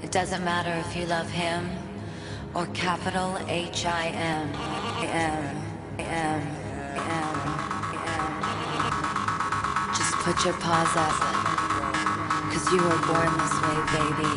It doesn't matter if you love him or capital H-I-M. Just put your paws up, 'cause you were born this way, baby.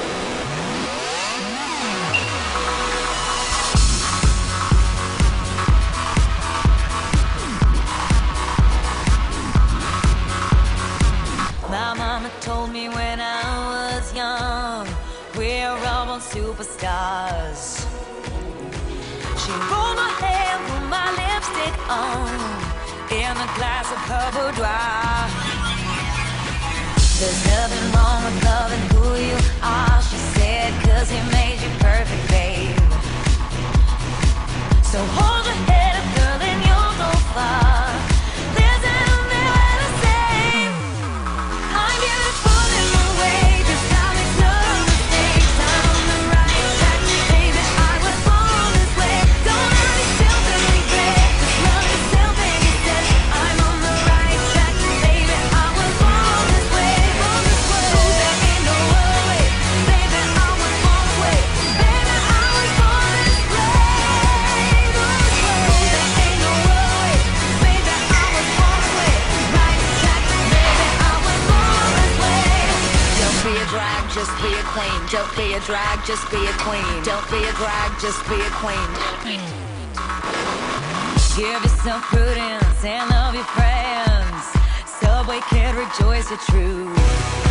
My mama told me when I was young, we're all born superstars. She rolled my hair, put my lipstick on, in a glass of her boudoir. There's nothing wrong with loving who you are, she said, 'cause he made you perfect, babe. So hold your head up, girl, and you'll go far. Just be a queen. Don't be a drag, just be a queen. Don't be a drag, just be a queen. Give yourself prudence and love your friends. Subway kid, rejoice your truth.